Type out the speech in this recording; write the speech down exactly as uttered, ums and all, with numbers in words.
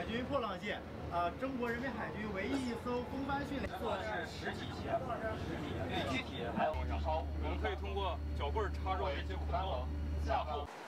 军破浪舰，啊，中国人民海军唯一一艘风帆训练。 做的是实体鞋，实体对具体还有然后我们可以通过脚棍插入一些孔洞，下后。